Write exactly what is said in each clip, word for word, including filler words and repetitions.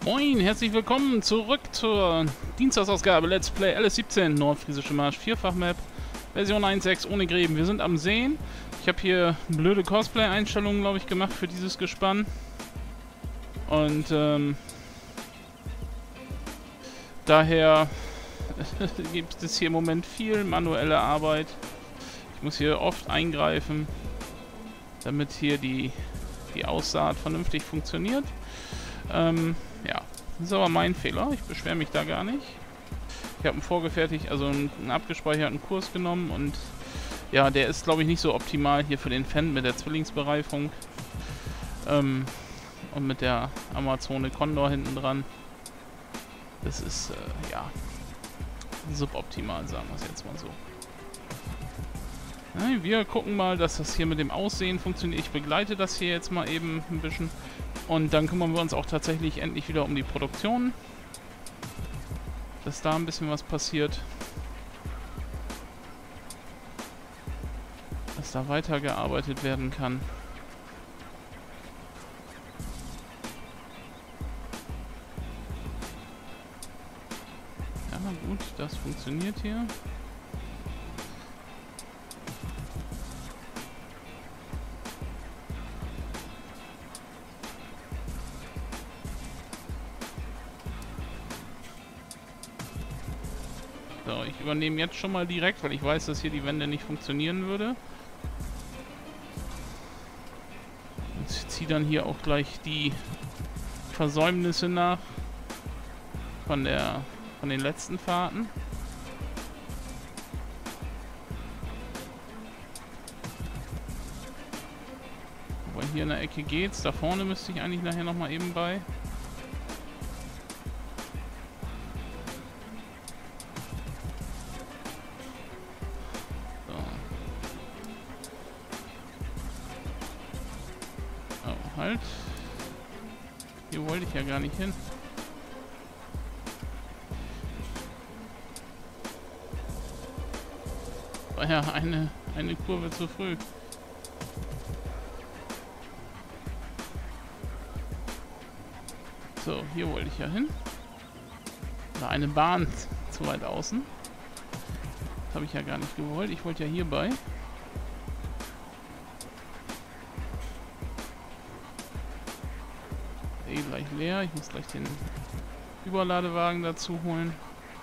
Moin, herzlich willkommen zurück zur Dienstagsausgabe Let's Play L S siebzehn, Nordfriesische Marsch, Vierfach-Map, Version eins Punkt sechs ohne Gräben. Wir sind am Seen. Ich habe hier blöde Cosplay-Einstellungen, glaube ich, gemacht für dieses Gespann. Und ähm, daher gibt es hier im Moment viel manuelle Arbeit. Ich muss hier oft eingreifen, damit hier die, die Aussaat vernünftig funktioniert. Ähm, ja, das ist aber mein Fehler. Ich beschwere mich da gar nicht. Ich habe einen vorgefertigt, also einen, einen abgespeicherten Kurs genommen und ja, der ist, glaube ich, nicht so optimal hier für den Fan mit der Zwillingsbereifung ähm, und mit der Amazone Condor hinten dran. Das ist, äh, ja, suboptimal, sagen wir es jetzt mal so. Ja, wir gucken mal, dass das hier mit dem Aussehen funktioniert. Ich begleite das hier jetzt mal eben ein bisschen. Und dann kümmern wir uns auch tatsächlich endlich wieder um die Produktion. Dass da ein bisschen was passiert. Dass da weitergearbeitet werden kann. Ja gut, das funktioniert hier. So, ich übernehme jetzt schon mal direkt, weil ich weiß, dass hier die Wände nicht funktionieren würde. Und ziehe dann hier auch gleich die Versäumnisse nach von der von den letzten Fahrten. Aber hier in der Ecke geht's. Da vorne müsste ich eigentlich nachher nochmal eben bei. Halt. Hier wollte ich ja gar nicht hin. War ja eine, eine Kurve zu früh. So, hier wollte ich ja hin. War eine Bahn zu weit außen. Das habe ich ja gar nicht gewollt. Ich wollte ja hierbei. Gleich leer. Ich muss gleich den Überladewagen dazu holen.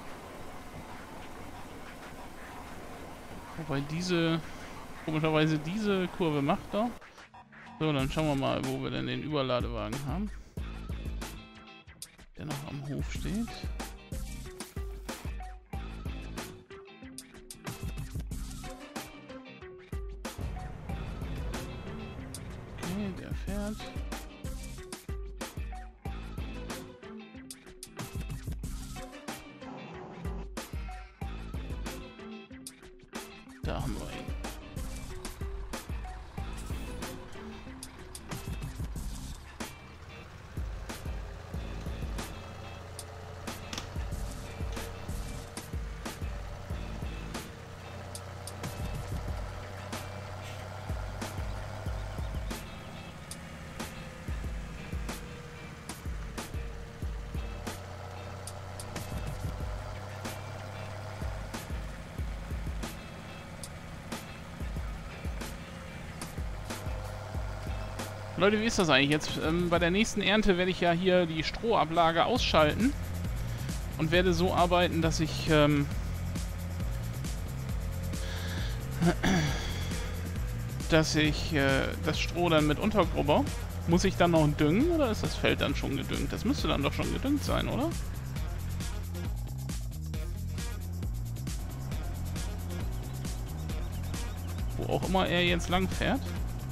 Wobei diese, komischerweise diese Kurve macht doch. So, dann schauen wir mal, wo wir denn den Überladewagen haben. Der noch am Hof steht. Okay, der fährt. Da haben wir ihn. Leute, wie ist das eigentlich jetzt? Ähm, bei der nächsten Ernte werde ich ja hier die Strohablage ausschalten und werde so arbeiten, dass ich ähm, dass ich äh, das Stroh dann mit untergrubber. Muss ich dann noch düngen oder ist das Feld dann schon gedüngt? Das müsste dann doch schon gedüngt sein, oder? Wo auch immer er jetzt lang fährt.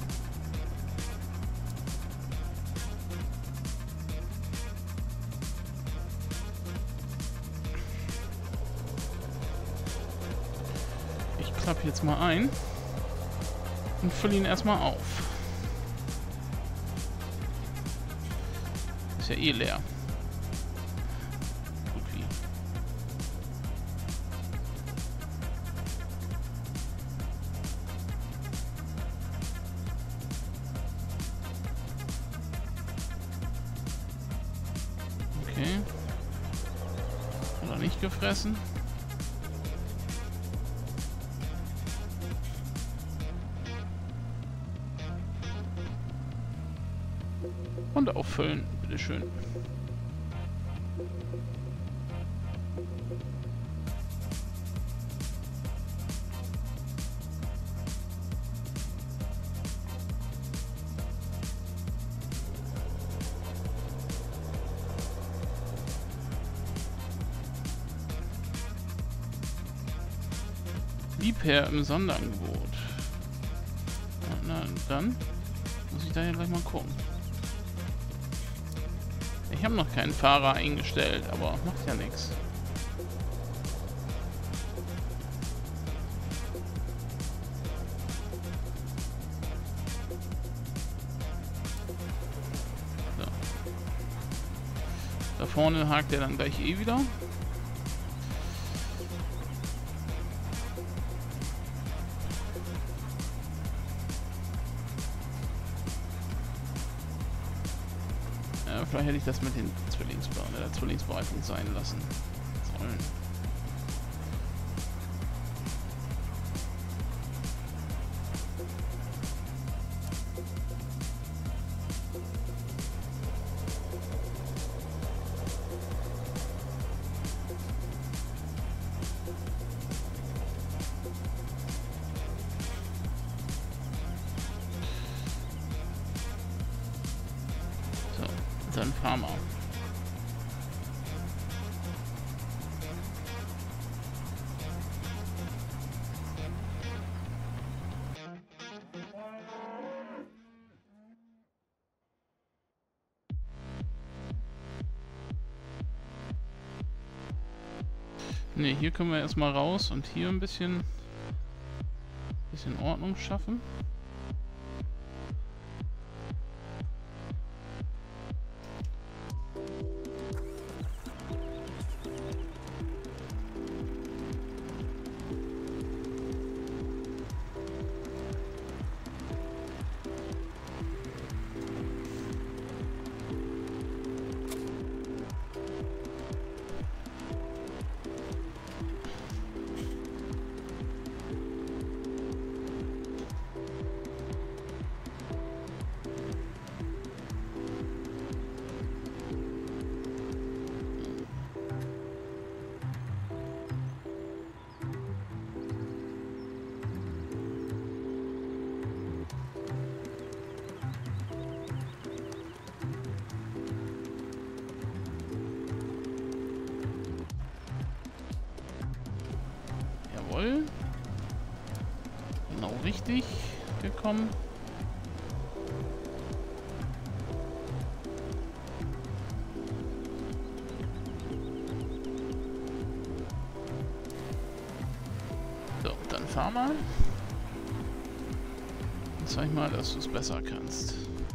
Ich klappe jetzt mal ein und fülle ihn erstmal auf. Ist ja eh leer. Gut wie. Okay. Hat er nicht gefressen? Und auffüllen, bitteschön. Liebherr im Sonderangebot. Na, na, dann muss ich da ja gleich mal gucken. Ich habe noch keinen Fahrer eingestellt, aber macht ja nichts. So. Da vorne hakt er dann gleich eh wieder. Vielleicht hätte ich das mit den Zwillingsbe mit der Zwillingsbereitung sein lassen sollen. Dann fahren wir. Ne, hier können wir erstmal raus und hier ein bisschen, bisschen Ordnung schaffen. Genau richtig gekommen. So, dann fahr mal. Und zeig mal, dass du es besser kannst.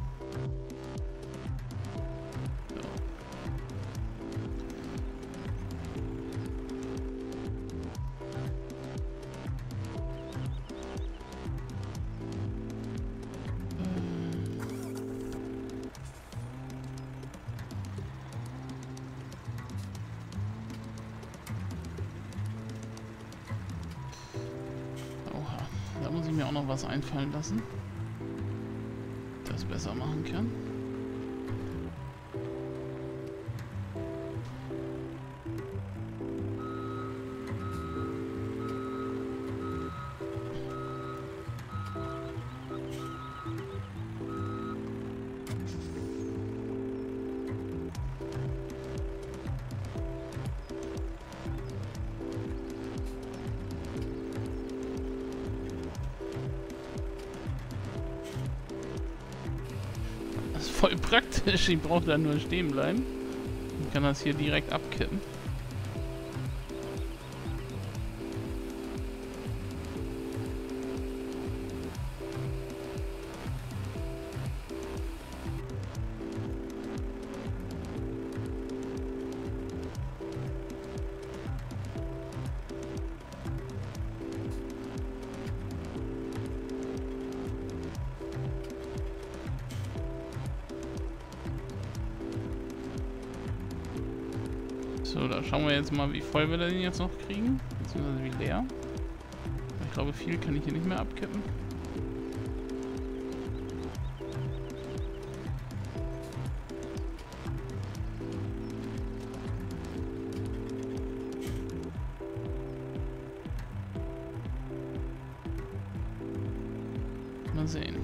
Da muss ich mir auch noch was einfallen lassen, das besser machen kann. Voll praktisch, ich brauche da nur stehen bleiben und kann das hier direkt abkippen. So, da schauen wir jetzt mal, wie voll wir den jetzt noch kriegen. Beziehungsweise wie leer. Ich glaube, viel kann ich hier nicht mehr abkippen. Mal sehen.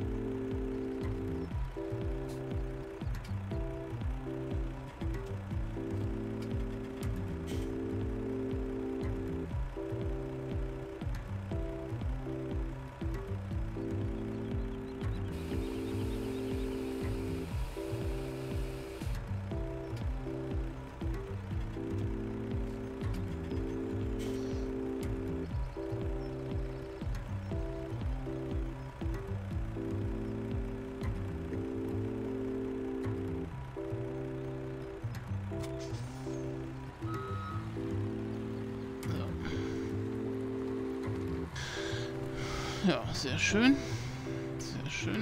Ja, sehr schön. Sehr schön.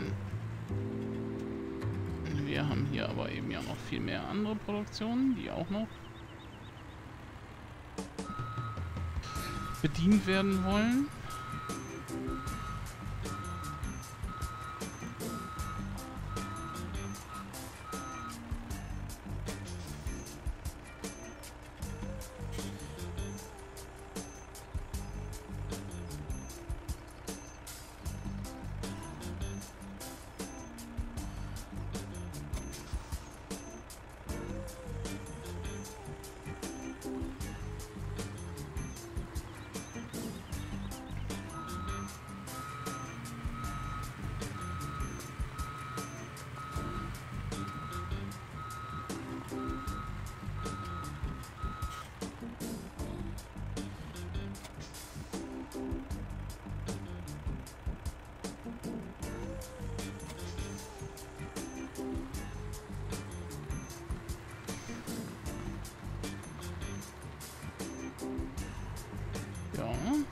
Wir haben hier aber eben ja noch viel mehr andere Produktionen, die auch noch bedient werden wollen. Ja.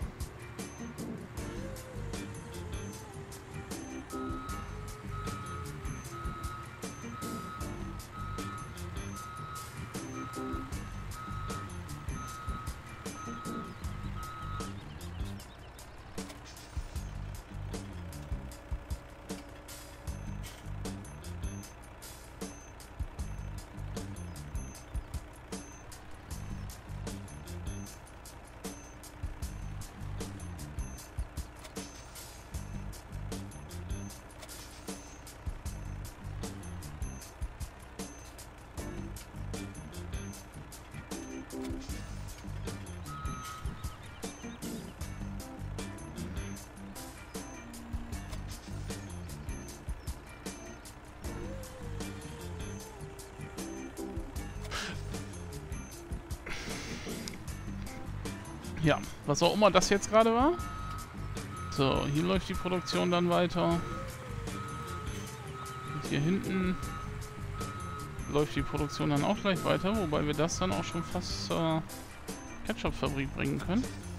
Ja, was auch immer das jetzt gerade war. So, hier läuft die Produktion dann weiter. Und hier hinten läuft die Produktion dann auch gleich weiter, wobei wir das dann auch schon fast zur Ketchup-Fabrik bringen können.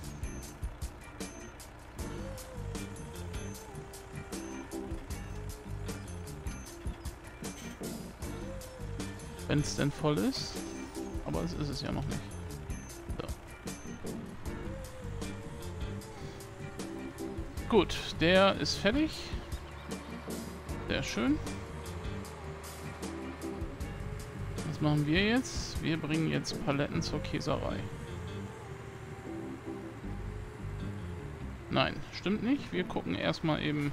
Wenn es denn voll ist. Aber es ist es ja noch nicht. So. Gut, der ist fertig. Sehr schön. Was machen wir jetzt? Wir bringen jetzt Paletten zur Käserei. Nein, stimmt nicht. Wir gucken erstmal eben,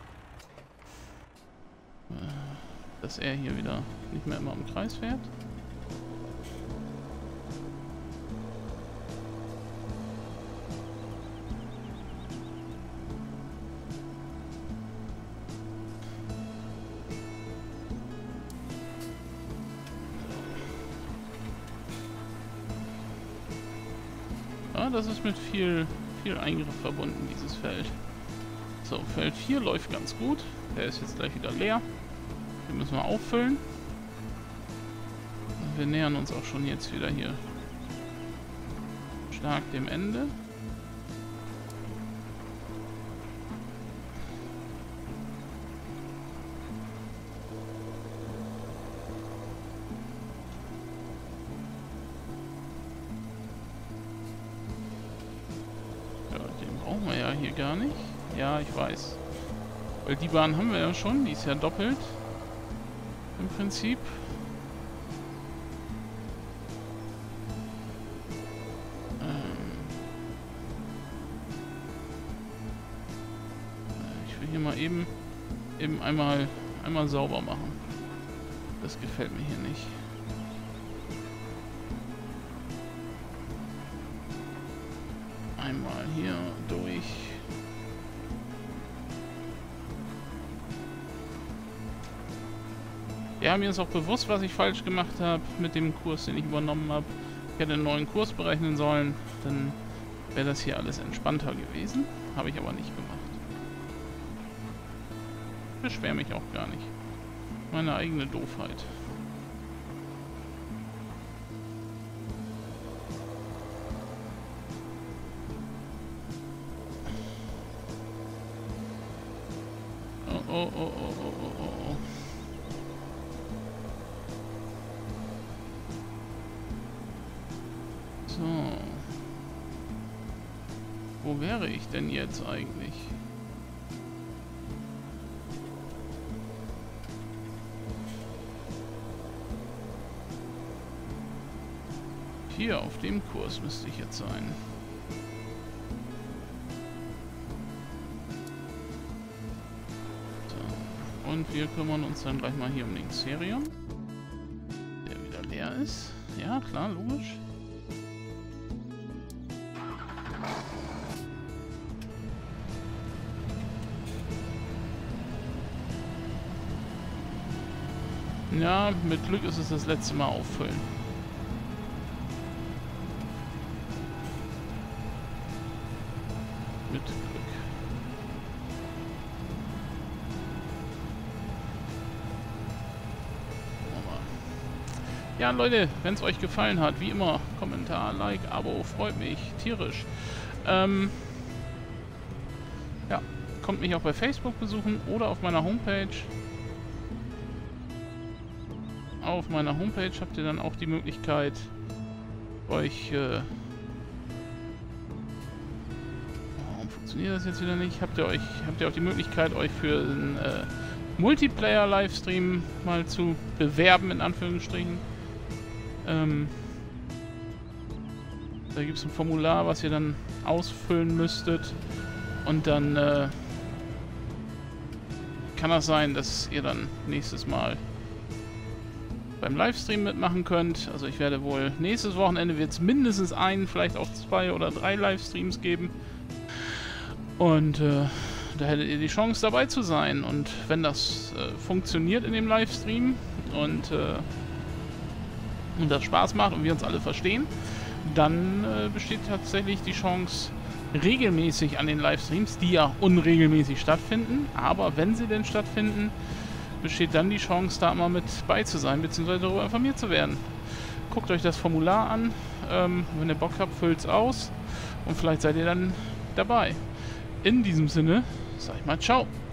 dass er hier wieder nicht mehr immer im Kreis fährt. Ja, das ist mit viel, viel Eingriff verbunden, dieses Feld. So, Feld vier läuft ganz gut. Der ist jetzt gleich wieder leer. Den müssen wir auffüllen. Wir nähern uns auch schon jetzt wieder hier stark dem Ende. gar nicht. Ja, ich weiß. Weil die Bahn haben wir ja schon, die ist ja doppelt. Im Prinzip. Ähm ich will hier mal eben, eben einmal, einmal sauber machen. Das gefällt mir hier nicht. Einmal hier durch. Ja, mir ist auch bewusst, was ich falsch gemacht habe mit dem Kurs, den ich übernommen habe. Ich hätte einen neuen Kurs berechnen sollen, dann wäre das hier alles entspannter gewesen. Habe ich aber nicht gemacht. Beschwer mich auch gar nicht. Meine eigene Doofheit. Oh, oh, oh, oh, oh, oh, oh. So. Wo wäre ich denn jetzt eigentlich? Hier, auf dem Kurs müsste ich jetzt sein. So. Und wir kümmern uns dann gleich mal hier um den Xerion. Der wieder leer ist. Ja, klar, logisch. Ja, mit Glück ist es das letzte Mal auffüllen. Mit Glück. Ja, Leute, wenn es euch gefallen hat, wie immer, Kommentar, Like, Abo, freut mich tierisch. Ähm, ja, kommt mich auch bei Facebook besuchen oder auf meiner Homepage. Auf meiner Homepage habt ihr dann auch die Möglichkeit, euch... Äh, warum funktioniert das jetzt wieder nicht? Habt ihr euch, habt ihr auch die Möglichkeit, euch für einen äh, Multiplayer-Livestream mal zu bewerben, in Anführungsstrichen. Ähm, da gibt es ein Formular, was ihr dann ausfüllen müsstet. Und dann äh, kann das sein, dass ihr dann nächstes Mal beim Livestream mitmachen könnt. Also ich werde wohl nächstes Wochenende wird es mindestens einen, vielleicht auch zwei oder drei Livestreams geben. Und äh, da hättet ihr die Chance dabei zu sein. Und wenn das äh, funktioniert in dem Livestream und, äh, und das Spaß macht und wir uns alle verstehen, dann äh, besteht tatsächlich die Chance regelmäßig an den Livestreams, die ja unregelmäßig stattfinden. Aber wenn sie denn stattfinden, besteht dann die Chance, da mal mit bei zu sein, beziehungsweise darüber informiert zu werden. Guckt euch das Formular an, ähm, wenn ihr Bock habt, füllt es aus und vielleicht seid ihr dann dabei. In diesem Sinne, sag ich mal ciao.